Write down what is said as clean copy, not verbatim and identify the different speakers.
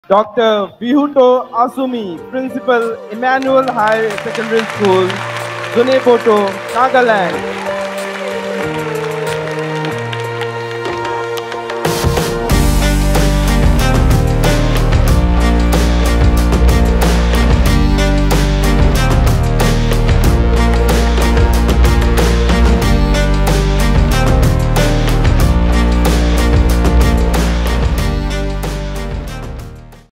Speaker 1: Dr. Vihuto Asumi, Principal, Immanuel High Secondary School, Zuneboto, Nagaland.